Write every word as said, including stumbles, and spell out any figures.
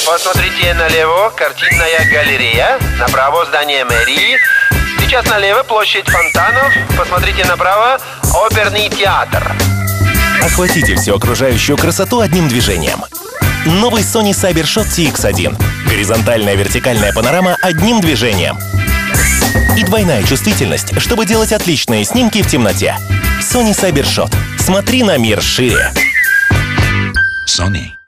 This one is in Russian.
Посмотрите налево, картинная галерея. Направо здание мэрии. Сейчас налево площадь фонтанов. Посмотрите направо, оперный театр. Охватите всю окружающую красоту одним движением. Новый Sony Cybershot си икс один. Горизонтальная вертикальная панорама одним движением. И двойная чувствительность, чтобы делать отличные снимки в темноте. Sony Cybershot. Смотри на мир шире. Sony.